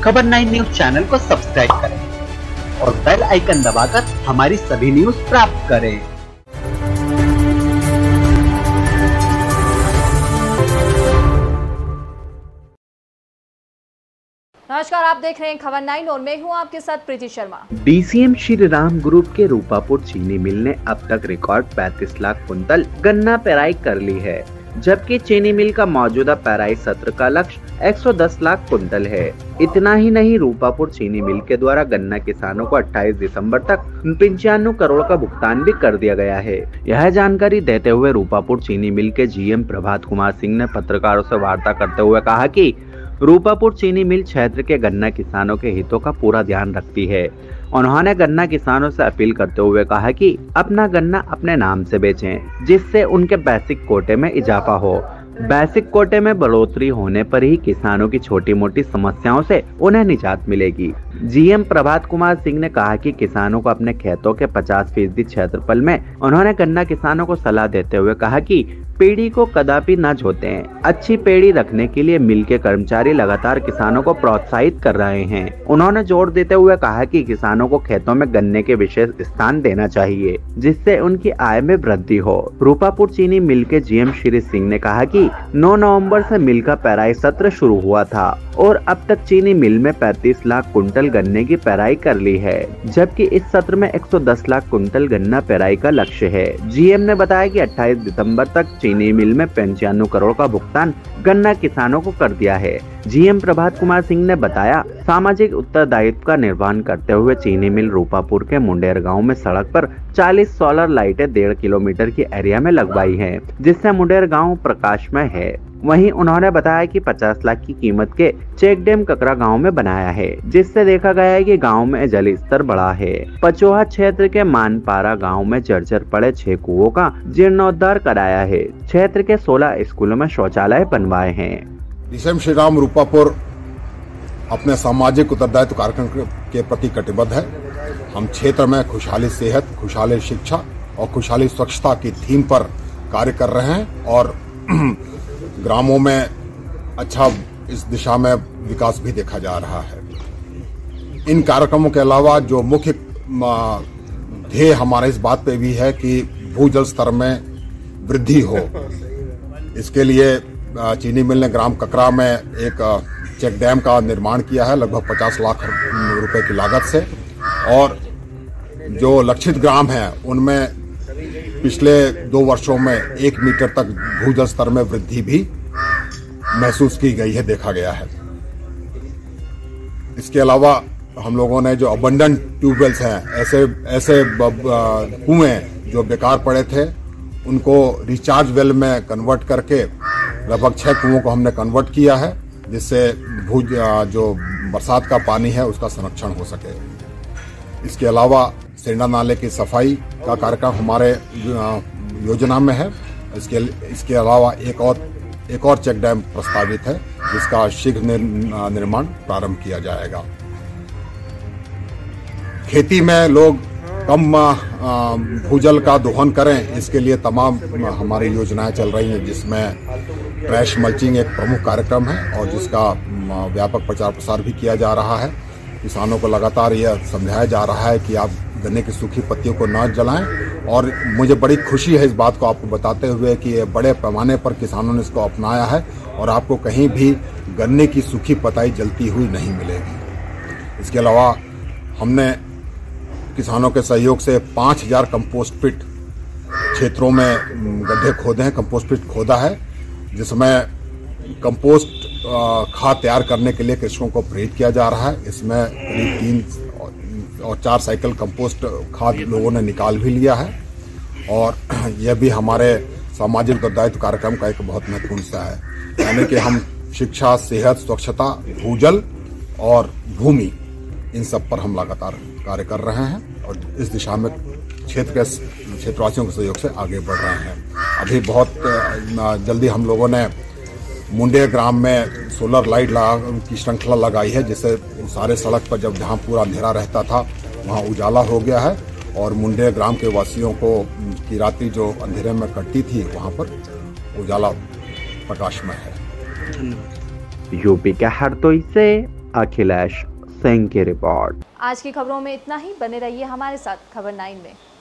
खबर 9 news channel को subscribe करें और बेल आइकन दबाकर हमारी सभी न्यूज प्राप्त करें। नमस्कार, आप देख रहे हैं खबर 9 और मैं हूं आपके साथ प्रीति शर्मा। डीसीएम श्री राम ग्रुप के रूपापुर चीनी मिल ने अब तक रिकॉर्ड 35 लाख कुंतल गन्ना पेराई कर ली है, जबकि चीनी मिल का मौजूदा पेराई सत्र का लक्ष्य 110 लाख कुंतल है। इतना ही नहीं, रूपापुर चीनी मिल के द्वारा गन्ना किसानों को 28 दिसंबर तक 95 करोड़ का भुगतान भी कर दिया गया है। यह जानकारी देते हुए रूपापुर चीनी मिल के जीएम प्रभात कुमार सिंह ने पत्रकारों से वार्ता करते हुए कहा कि रूपापुर चीनी मिल क्षेत्र के गन्ना किसानों के हितों का पूरा ध्यान रखती है। उन्होंने गन्ना किसानों से अपील करते हुए कहा कि अपना गन्ना अपने नाम से बेचें, जिससे उनके बेसिक कोटे में इजाफा हो। बेसिक कोटे में बढ़ोतरी होने पर ही किसानों की छोटी मोटी समस्याओं से उन्हें निजात मिलेगी। जीएम प्रभात कुमार सिंह ने कहा कि किसानों को अपने खेतों के 50% क्षेत्रफल में उन्होंने गन्ना किसानों को सलाह देते हुए कहा कि पेड़ी को कदापि न जोतें। अच्छी पेड़ी रखने के लिए मिल के कर्मचारी लगातार किसानों को प्रोत्साहित कर रहे हैं। उन्होंने जोर देते हुए कहा कि किसानों को खेतों में गन्ने के विशेष स्थान देना चाहिए, जिससे उनकी आय में वृद्धि हो। रूपापुर चीनी मिल के जीएम श्री सिंह ने कहा कि 9 नवंबर से मिल का पेराई सत्र शुरू हुआ था और अब तक चीनी मिल में 35 लाख कुंटल गन्ने की पेराई कर ली है, जबकि इस सत्र में 110 लाख कुंटल गन्ना पेराई का लक्ष्य है। जीएम ने बताया कि 28 दिसंबर तक चीनी मिल में 95 करोड़ का भुगतान गन्ना किसानों को कर दिया है। जीएम प्रभात कुमार सिंह ने बताया, सामाजिक उत्तरदायित्व का निर्वहन करते हुए चीनी मिल रूपापुर के मुंडेर गांव में सड़क पर 40 सोलर लाइटें 1.5 किलोमीटर की एरिया में लगवाई हैं, जिससे मुंडेर गांव प्रकाशमय है। वहीं उन्होंने बताया कि 50 लाख की कीमत के चेक डैम ककरा गांव में बनाया है, जिससे देखा गया है कि गांव में जल स्तर बढ़ा है। पचोहा क्षेत्र के मानपारा गांव में जर्जर पड़े 6 कुओं का जीर्णोद्धार कराया है। क्षेत्र के 16 स्कूलों में शौचालय बनवाए हैं। डीसीएम श्री राम रूपापुर अपने सामाजिक उत्तरदायित्व कार्यक्रम के प्रति कटिबद्ध है। हम क्षेत्र में खुशहाली सेहत, खुशहाली शिक्षा और खुशहाली स्वच्छता की थीम पर कार्य कर रहे हैं और ग्रामों में अच्छा इस दिशा में विकास भी देखा जा रहा है। इन कार्यक्रमों के अलावा जो मुख्य ध्येय हमारा इस बात पे भी है कि भूजल स्तर में वृद्धि हो। इसके लिए चीनी मिल ने ग्राम ककरा में एक चेक डैम का निर्माण किया है, लगभग 50 लाख रुपए की लागत से। और जो लक्षित ग्राम हैं उनमें पिछले 2 वर्षों में 1 मीटर तक भूजल स्तर में वृद्धि भी महसूस की गई है, देखा गया है। इसके अलावा हम लोगों ने जो अबंडेंट ट्यूबवेल्स हैं, ऐसे कुएं जो बेकार पड़े थे, उनको रिचार्ज वेल में कन्वर्ट करके लगभग 6 कुओं को हमने कन्वर्ट किया है, जिससे जो बरसात का पानी है उसका संरक्षण हो सके। इसके अलावा सेंडा नाले की सफाई का कार्यक्रम हमारे योजना में है। इसके अलावा एक और चेक डैम प्रस्तावित है, जिसका शीघ्र निर्माण प्रारंभ किया जाएगा। खेती में लोग कम भूजल का दोहन करें, इसके लिए तमाम हमारी योजनाएं चल रही हैं, जिसमें ट्रैश मल्चिंग एक प्रमुख कार्यक्रम है और जिसका व्यापक प्रचार प्रसार भी किया जा रहा है। किसानों को लगातार यह समझाया जा रहा है कि आप गन्ने की सूखी पत्तियों को न जलाएं, और मुझे बड़ी खुशी है इस बात को आपको बताते हुए कि ये बड़े पैमाने पर किसानों ने इसको अपनाया है और आपको कहीं भी गन्ने की सूखी पताई जलती हुई नहीं मिलेगी। इसके अलावा हमने किसानों के सहयोग से 5000 कंपोस्ट पिट क्षेत्रों में गड्ढे खोदे हैं, कंपोस्ट पिट खोदा है, जिसमें कंपोस्ट खाद तैयार करने के लिए कृषकों को प्रेरित किया जा रहा है। इसमें करीब 3 और 4 साइकिल कंपोस्ट खाद लोगों ने निकाल भी लिया है और यह भी हमारे सामाजिक उत्तरदायित्व कार्यक्रम का एक बहुत महत्वपूर्ण हिस्सा है। यानी कि हम शिक्षा, सेहत, स्वच्छता, भूजल और भूमि, इन सब पर हम लगातार कार्य कर रहे हैं और इस दिशा में क्षेत्रवासियों के सहयोग से आगे बढ़ रहे हैं। अभी बहुत जल्दी हम लोगों ने मुंडेर ग्राम में सोलर लाइट की श्रृंखला लगाई है, जिससे सारे सड़क पर जहाँ पूरा अंधेरा रहता था वहाँ उजाला हो गया है और मुंडेर ग्राम के वासियों को की रात्रि जो अंधेरे में कटती थी वहाँ पर उजाला प्रकाशमय है। यूपी के हरदोई से अखिलेश सिंह की रिपोर्ट। आज की खबरों में इतना ही, बने रहिए हमारे साथ खबर 9 में।